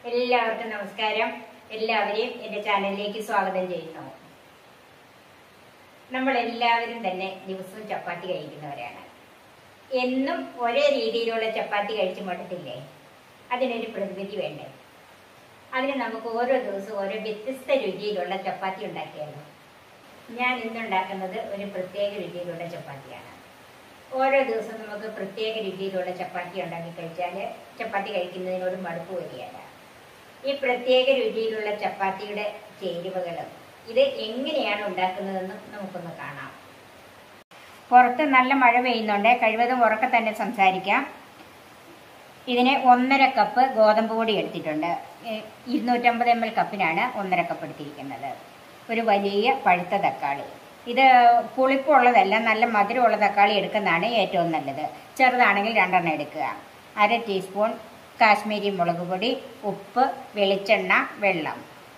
എല്ലാവർക്കും നമസ്കാരം. എല്ലാവരെയും എൻ്റെ ചാനലിലേക്ക് സ്വാഗതം ചെയ്യുന്നു. നമ്മളെല്ലാവരും തന്നെ ദിവസവും ചപ്പാത്തി കഴിക്കുന്നവരാണ്. എന്നും ഒരേ രീതിയിലുള്ള ചപ്പാത്തി കഴിച്ചു മടുത്തില്ലേ? അതിനൊരു പ്രതിവിധി വേണ്ടേ? അതിന് നമുക്ക് ഓരോ ദിവസവും ഓരോ വ്യത്യസ്ത രുചിയിലുള്ള ചപ്പാത്തി ഉണ്ടാക്കിയാലോ? ഞാൻ ഇന്നുണ്ടാക്കുന്നത് ഒരു പ്രത്യേക രുചിയിലുള്ള ചപ്പാത്തിയാണ്. ഓരോ ദിവസവും നമുക്ക് പ്രത്യേക രുചിയിലുള്ള ചപ്പാത്തി ഉണ്ടാക്കി കഴിച്ചാൽ ചപ്പാത്തി കഴിക്കുന്നതിനോട് മടുപ്പ് വരികയില്ല. ഈ പ്രത്യേക രുചിയിലുള്ള ചപ്പാത്തിയുടെ ചേരുവകളും ഇത് എങ്ങനെയാണ് ഉണ്ടാക്കുന്നതെന്ന് നമുക്കൊന്ന് കാണാം. പുറത്ത് നല്ല മഴ പെയ്യുന്നുണ്ട്. കഴിവതും ഉറക്കെ തന്നെ സംസാരിക്കാം. ഇതിന് 1.5 കപ്പ് ഗോതമ്പ് പൊടി എടുത്തിട്ടുണ്ട്. 250 ml കപ്പിനാണ് 1.5 കപ്പ് എടുത്തിരിക്കുന്നത്. ഒരു വലിയ പഴുത്ത തക്കാളി. ഇത് പുളിപ്പുള്ളതല്ല, നല്ല മധുരമുള്ള തക്കാളി എടുക്കുന്നതാണ് ഏറ്റവും നല്ലത്. ചെറുതാണെങ്കിൽ 2 എടുക്കുക. 1/2 ടീസ്പൂൺ കാശ്മീരി മുളക് പൊടി, ഉപ്പ്, വെളിച്ചെണ്ണ, വെള്ളം.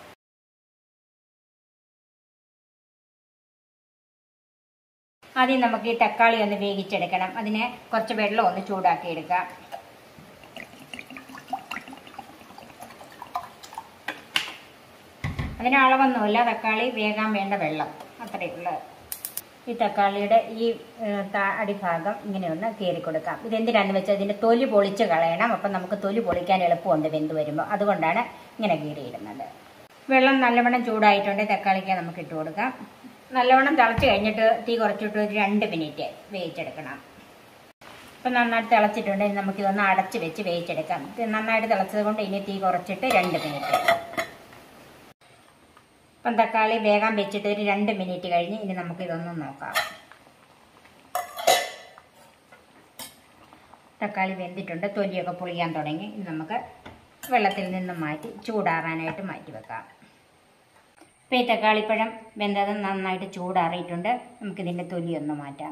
ആദ്യം നമുക്ക് ഈ തക്കാളി ഒന്ന് വേവിച്ചെടുക്കണം. അതിന് കുറച്ച് വെള്ളം ഒന്ന് ചൂടാക്കി എടുക്കാം. അതിന് അളവൊന്നുമില്ല, തക്കാളി വേകാൻ വേണ്ട വെള്ളം അത്രയേ ഉള്ളൂ. ഈ തക്കാളിയുടെ ഈ അടിഭാഗം ഇങ്ങനെ ഒന്ന് കീറി കൊടുക്കാം. ഇതെന്തിനാന്ന് വെച്ചാൽ ഇതിൻ്റെ തൊലി പൊളിച്ച് കളയണം. അപ്പം നമുക്ക് തൊലി പൊളിക്കാൻ എളുപ്പമുണ്ട് വെന്ത് വരുമ്പോൾ. അതുകൊണ്ടാണ് ഇങ്ങനെ കീറിയിടുന്നത്. വെള്ളം നല്ലവണ്ണം ചൂടായിട്ടുണ്ട്. തക്കാളിക്ക് നമുക്ക് ഇട്ട് കൊടുക്കാം. നല്ലവണ്ണം തിളച്ച് കഴിഞ്ഞിട്ട് തീ കുറച്ചിട്ട് ഒരു 2 മിനിറ്റ് വേവിച്ചെടുക്കണം. ഇപ്പം നന്നായിട്ട് തിളച്ചിട്ടുണ്ട്. ഇനി നമുക്കിതൊന്ന് അടച്ച് വെച്ച് വേവിച്ചെടുക്കാം. നന്നായിട്ട് തിളച്ചത് കൊണ്ട് ഇനി തീ കുറച്ചിട്ട് 2 മിനിറ്റ്. അപ്പം തക്കാളി വേഗം വെച്ചിട്ട് ഒരു 2 മിനിറ്റ് കഴിഞ്ഞ് ഇനി നമുക്കിതൊന്ന് നോക്കാം. തക്കാളി വെന്തിട്ടുണ്ട്. തൊലിയൊക്കെ പൊളിയാൻ തുടങ്ങി. ഇനി നമുക്ക് വെള്ളത്തിൽ നിന്ന് മാറ്റി ചൂടാറാനായിട്ട് മാറ്റി വെക്കാം. ഇപ്പം ഈ തക്കാളിപ്പഴം വെന്തത് നന്നായിട്ട് ചൂടാറിയിട്ടുണ്ട്. നമുക്കിതിൻ്റെ തൊലിയൊന്ന് മാറ്റാം.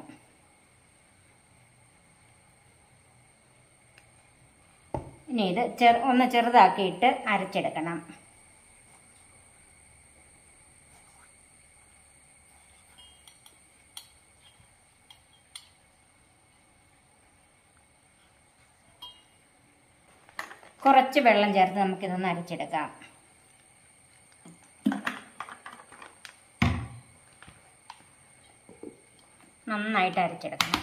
ഇനി ഇത് ഒന്ന് ചെറുതാക്കിയിട്ട് അരച്ചെടുക്കണം. കുറച്ച് വെള്ളം ചേർത്ത് നമുക്കിതൊന്ന് അരച്ചെടുക്കാം. നന്നായിട്ട് അരച്ചെടുക്കണം.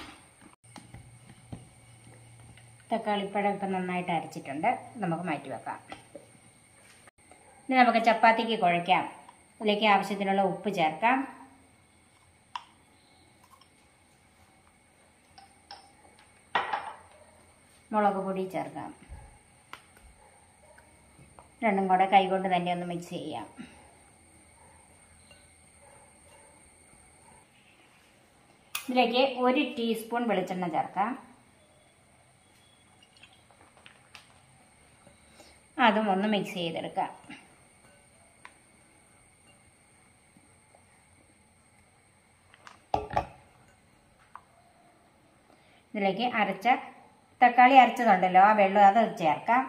തക്കാളിപ്പഴം ഇപ്പം നന്നായിട്ട് അരച്ചിട്ടുണ്ട്. നമുക്ക് മാറ്റി വെക്കാം. ഇനി നമുക്ക് ചപ്പാത്തിക്ക് കുഴയ്ക്കാം. അതിലേക്ക് ആവശ്യത്തിനുള്ള ഉപ്പ് ചേർക്കാം. മുളക് പൊടി ചേർക്കാം. രണ്ടും കൂടെ കൈകൊണ്ട് തന്നെ ഒന്ന് മിക്സ് ചെയ്യാം. ഇതിലേക്ക് 1 ടീസ്പൂൺ വെളിച്ചെണ്ണ ചേർക്കാം. അതും ഒന്ന് മിക്സ് ചെയ്തെടുക്കാം. ഇതിലേക്ക് തക്കാളി അരച്ചതുണ്ടല്ലോ, ആ വെള്ളം അത് ചേർക്കാം.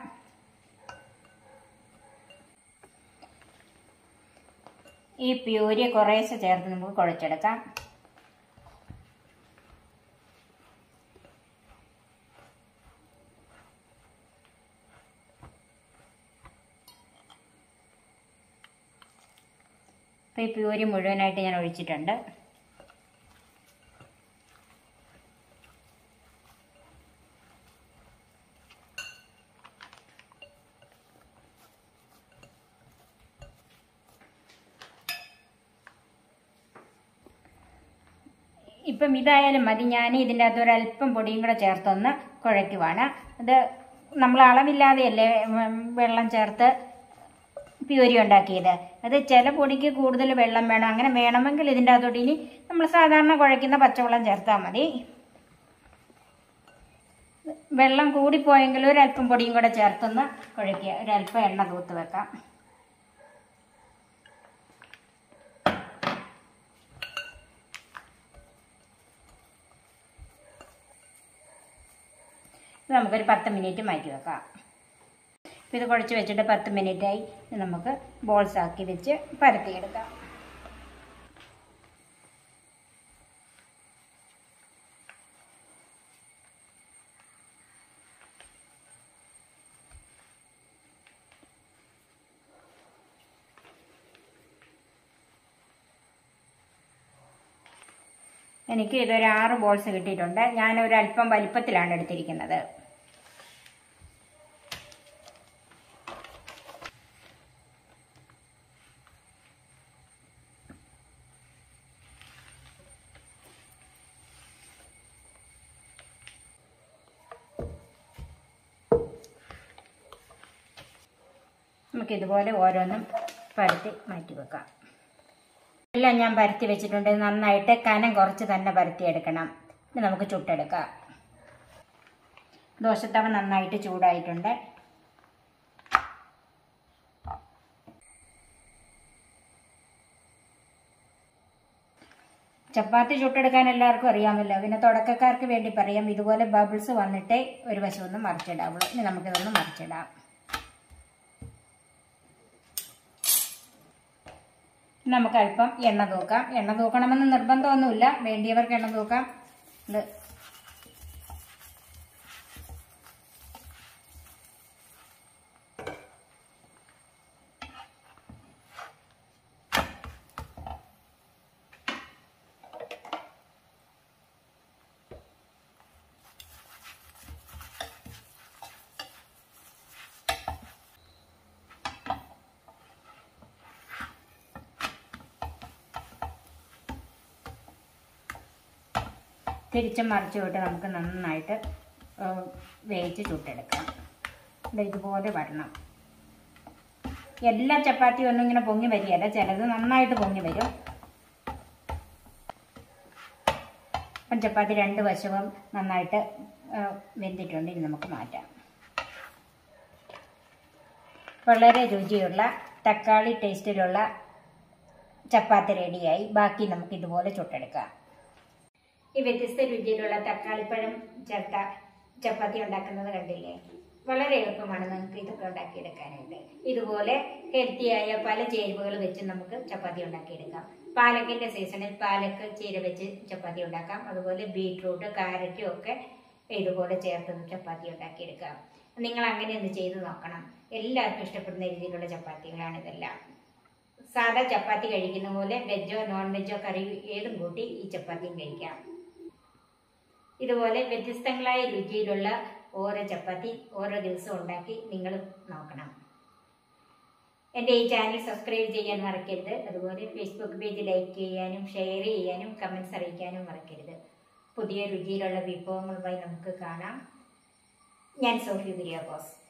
ഈ പ്യൂരി കുറേശ്ശെ ചേർത്ത് നമുക്ക് കുഴച്ചെടുക്കാം. അപ്പോൾ ഈ പ്യൂരി മുഴുവനായിട്ട് ഞാൻ ഒഴിച്ചിട്ടുണ്ട്. ഇപ്പം ഇതായാലും മതി. ഞാൻ ഇതിൻ്റെ അകത്ത് ഒരല്പം പൊടിയും കൂടെ ചേർത്തൊന്ന് കുഴയ്ക്കുവാണ്. ഇത് നമ്മൾ അളവില്ലാതെയല്ലേ വെള്ളം ചേർത്ത് പ്യൂരി ഉണ്ടാക്കിയത്. അത് ചില പൊടിക്ക് കൂടുതൽ വെള്ളം വേണം. അങ്ങനെ വേണമെങ്കിൽ ഇതിൻ്റെ അകത്തോട്ട് ഇനി നമ്മൾ സാധാരണ കുഴയ്ക്കുന്ന പച്ചവെള്ളം ചേർത്താൽ മതി. വെള്ളം കൂടിപ്പോയെങ്കിൽ ഒരല്പം പൊടിയും കൂടെ ചേർത്തൊന്ന് കുഴയ്ക്കുക. ഒരല്പം എണ്ണ തൂത്ത് വെക്കാം. നമുക്കൊരു 10 മിനിറ്റ് മാറ്റി വെക്കാം. ഇത് കുഴച്ച് വെച്ചിട്ട് 10 മിനിറ്റായി. നമുക്ക് ബോൾസ് ആക്കി വെച്ച് പരത്തിയെടുക്കാം. എനിക്ക് ഇതൊരു 6 ബോൾസ് കിട്ടിയിട്ടുണ്ട്. ഞാനൊരു അല്പം വലിപ്പത്തിലാണ് എടുത്തിരിക്കുന്നത്. നമുക്കിതുപോലെ ഓരോന്നും പരത്തി മാറ്റി വെക്കാം. എല്ലാം ഞാൻ പരത്തി വെച്ചിട്ടുണ്ട്. നന്നായിട്ട് കനം കുറച്ച് തന്നെ പരത്തിയെടുക്കണം. ഇത് നമുക്ക് ചുട്ടെടുക്കാം. ദോശത്തവ നന്നായിട്ട് ചൂടായിട്ടുണ്ട്. ചപ്പാത്തി ചുട്ടെടുക്കാൻ എല്ലാവർക്കും അറിയാമല്ലോ. പിന്നെ തുടക്കക്കാർക്ക് വേണ്ടി പറയാം, ഇതുപോലെ ബബിൾസ് വന്നിട്ടേ ഒരു വശമൊന്നും മറിച്ചിടാവുള്ളൂ. ഇനി നമുക്കിതൊന്ന് മറിച്ചിടാം. നമുക്ക് അല്പം എണ്ണ തൂക്കാം. എണ്ണ തൂക്കണമെന്ന് നിർബന്ധമൊന്നുമില്ല, വേണ്ടിയവർക്ക് എണ്ണ തൂക്കാം. ഇത് തിരിച്ചും മറിച്ചു വിട്ട് നമുക്ക് നന്നായിട്ട് വേവിച്ച് ചുട്ടെടുക്കാം. ഇതുപോലെ വരണം. എല്ലാ ചപ്പാത്തിയും ഒന്നും ഇങ്ങനെ പൊങ്ങി വരികയല്ല, ചിലത് നന്നായിട്ട് പൊങ്ങി വരും. അപ്പം ചപ്പാത്തി 2 വശവും നന്നായിട്ട് വെന്തിട്ടുണ്ട്. ഇനി നമുക്ക് മാറ്റാം. വളരെ രുചിയുള്ള തക്കാളി ടേസ്റ്റിലുള്ള ചപ്പാത്തി റെഡിയായി. ബാക്കി നമുക്ക് ഇതുപോലെ ചുട്ടെടുക്കാം. ഈ വ്യത്യസ്ത രുചിയിലുള്ള തക്കാളിപ്പഴം ചേർത്ത ചപ്പാത്തി ഉണ്ടാക്കുന്നത് കണ്ടില്ലേ? വളരെ എളുപ്പമാണ് നമുക്ക് ഇതൊക്കെ ഉണ്ടാക്കിയെടുക്കാനായിട്ട്. ഇതുപോലെ ഹെൽത്തിയായ പല ചേരുവകൾ വെച്ച് നമുക്ക് ചപ്പാത്തി ഉണ്ടാക്കിയെടുക്കാം. പാലക്കിൻ്റെ സീസണിൽ പാലക്ക് ചീര വെച്ച് ചപ്പാത്തി ഉണ്ടാക്കാം. അതുപോലെ ബീട്രൂട്ട്, കാരറ്റും ഒക്കെ ഇതുപോലെ ചേർത്ത് ചപ്പാത്തി ഉണ്ടാക്കിയെടുക്കാം. നിങ്ങൾ അങ്ങനെ ഒന്ന് ചെയ്ത് നോക്കണം. എല്ലാവർക്കും ഇഷ്ടപ്പെടുന്ന രീതിയിലുള്ള ചപ്പാത്തികളാണ് ഇതെല്ലാം. സാധാ ചപ്പാത്തി കഴിക്കുന്ന പോലെ വെജോ നോൺ വെജോ കറി ഏതും കൂട്ടി ഈ ചപ്പാത്തിയും കഴിക്കാം. ഇതുപോലെ വ്യത്യസ്തങ്ങളായ രുചിയിലുള്ള ഓരോ ചപ്പാത്തി ഓരോ ദിവസവും ഉണ്ടാക്കി നിങ്ങൾ നോക്കണം. എൻ്റെ ഈ ചാനൽ സബ്സ്ക്രൈബ് ചെയ്യാൻ മറക്കരുത്. അതുപോലെ ഫേസ്ബുക്ക് പേജ് ലൈക്ക് ചെയ്യാനും ഷെയർ ചെയ്യാനും കമൻറ്റ്സ് അറിയിക്കാനും മറക്കരുത്. പുതിയ രുചിയിലുള്ള വിഭവങ്ങളുമായി നമുക്ക് കാണാം. ഞാൻ സോഫി കുര്യാക്കോസ്.